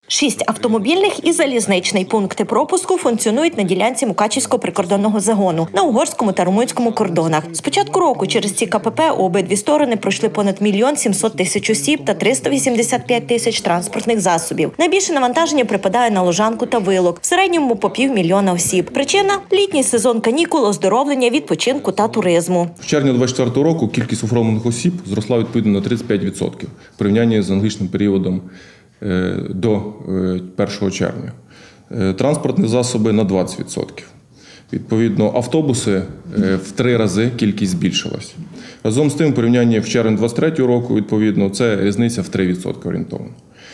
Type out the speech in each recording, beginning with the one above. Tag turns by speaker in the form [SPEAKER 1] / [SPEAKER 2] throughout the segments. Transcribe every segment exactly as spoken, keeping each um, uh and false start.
[SPEAKER 1] Шість автомобільних і залізничний пункти пропуску функціонують на ділянці Мукачівського прикордонного загону на угорському та румунському кордонах. З початку року через ці ка пе пе у обидві сторони пройшли понад мільйон сімсот тисяч осіб та триста вісімдесят п'ять тисяч транспортних засобів. Найбільше навантаження припадає на Лужанку та Вилок, в середньому по півмільйона осіб. Причина – літній сезон канікул, оздоровлення, відпочинку та туризму.
[SPEAKER 2] В червні двадцять четвертого року кількість оформлених осіб зросла відповідно на тридцять п'ять відсотків в порівнянні з аналогічним періодом до першого червня. Транспортні засоби на двадцять відсотків. Відповідно, автобуси в три рази кількість збільшилась. Разом з тим, в порівнянні в червні двадцять третього року, відповідно, це різниця в три відсотки орієнтовно.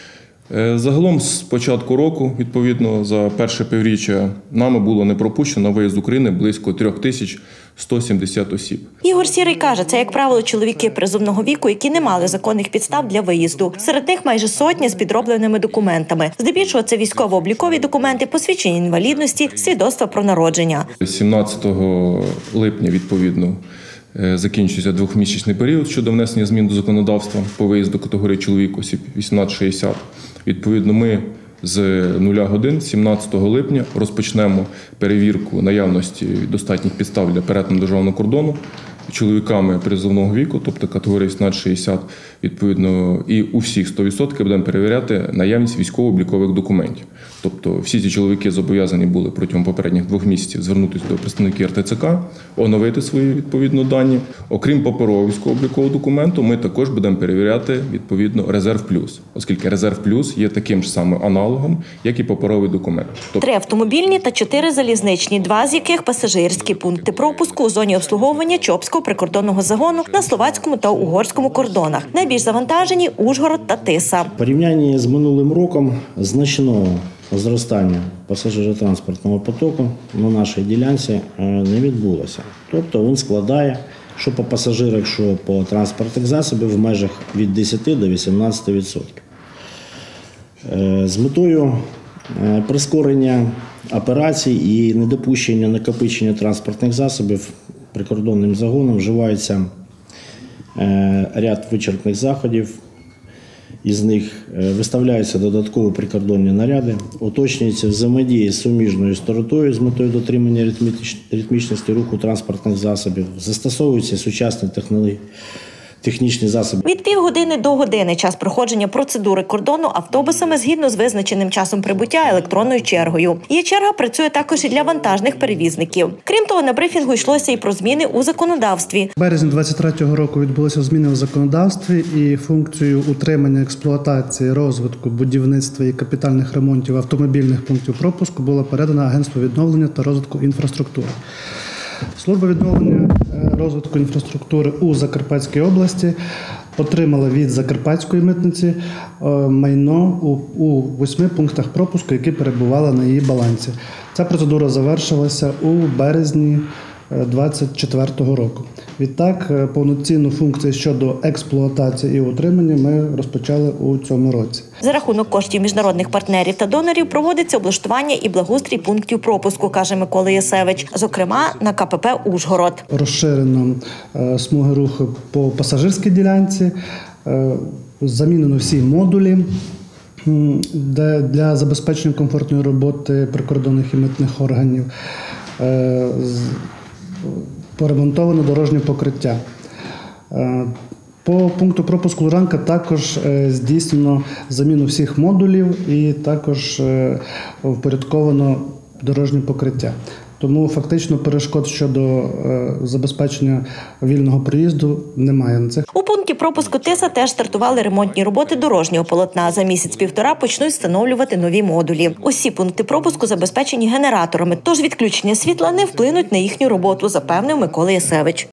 [SPEAKER 2] Загалом з початку року, відповідно, за перше півріччя нами було не пропущено на виїзд з України близько три тисячі сто сімдесят осіб.
[SPEAKER 1] Ігор Сірий каже, це, як правило, чоловіки призовного віку, які не мали законних підстав для виїзду. Серед них майже сотня з підробленими документами. Здебільшого це військово-облікові документи, посвідчення інвалідності, свідоцтва про народження.
[SPEAKER 2] сімнадцятого липня, відповідно, закінчується двохмісячний період щодо внесення змін до законодавства по виїзду категорії чоловік осіб вісімнадцять шістдесят. Відповідно, ми з нуля годин сімнадцятого липня розпочнемо перевірку наявності достатніх підстав для перетину державного кордону чоловіками призовного віку, тобто категорії вісімнадцять шістдесят, відповідно, і у всіх сто відсотків будемо перевіряти наявність військово-облікових документів. Тобто всі ці чоловіки зобов'язані були протягом попередніх двох місяців звернутися до представників ер те це ка, оновити свої відповідно дані. Окрім паперового військово-облікового документу, ми також будемо перевіряти відповідно резерв плюс, оскільки резерв плюс є таким ж самим аналогом, як і паперовий документ.
[SPEAKER 1] Тобто... Три автомобільні та чотири залізничні, два з яких пасажирські пункти пропуску у зоні обслуговування Чопського прикордонного загону на словацькому та угорському кордонах. Найбільш завантажені – Ужгород та Тиса.
[SPEAKER 3] В порівнянні з минулим роком значного зростання пасажиротранспортного потоку на нашій ділянці не відбулося. Тобто він складає, що по пасажирах, що по транспортних засобах, в межах від десяти до вісімнадцяти відсотків. З метою прискорення операцій і недопущення накопичення транспортних засобів прикордонним загоном вживається ряд вичерпних заходів. Із них виставляються додаткові прикордонні наряди, уточнюється взаємодія з суміжною стороною з метою дотримання ритмічності руху транспортних засобів, застосовуються сучасні технології. Технічні засоби.
[SPEAKER 1] Від півгодини до години час проходження процедури кордону автобусами згідно з визначеним часом прибуття електронною чергою. Її черга працює також і для вантажних перевізників. Крім того, на брифінгу йшлося і про зміни у законодавстві.
[SPEAKER 4] В березні двадцять третього року відбулися зміни у законодавстві і функцію утримання, експлуатації, розвитку, будівництва і капітальних ремонтів автомобільних пунктів пропуску було передано Агентству відновлення та розвитку інфраструктури. Служба відновлення розвитку інфраструктури у Закарпатській області отримала від Закарпатської митниці майно у восьми пунктах пропуску, які перебували на її балансі. Ця процедура завершилася у березні двадцять четвертого року. Відтак, повноцінну функцію щодо експлуатації і утримання ми розпочали у цьому році.
[SPEAKER 1] За рахунок коштів міжнародних партнерів та донорів проводиться облаштування і благоустрій пунктів пропуску, каже Микола Ясевич, зокрема на ка пе пе «Ужгород».
[SPEAKER 4] Розширено смуги руху по пасажирській ділянці, замінено всі модулі для забезпечення комфортної роботи прикордонних і митних органів. Поремонтовано дорожнє покриття. По пункту пропуску Лужанка також здійснено заміну всіх модулів і також впорядковано дорожнє покриття. Тому фактично перешкод щодо забезпечення вільного проїзду немає.
[SPEAKER 1] У пункті пропуску Тиса теж стартували ремонтні роботи дорожнього полотна. За місяць-півтора почнуть встановлювати нові модулі. Усі пункти пропуску забезпечені генераторами, тож відключення світла не вплинуть на їхню роботу, запевнив Микола Ясевич.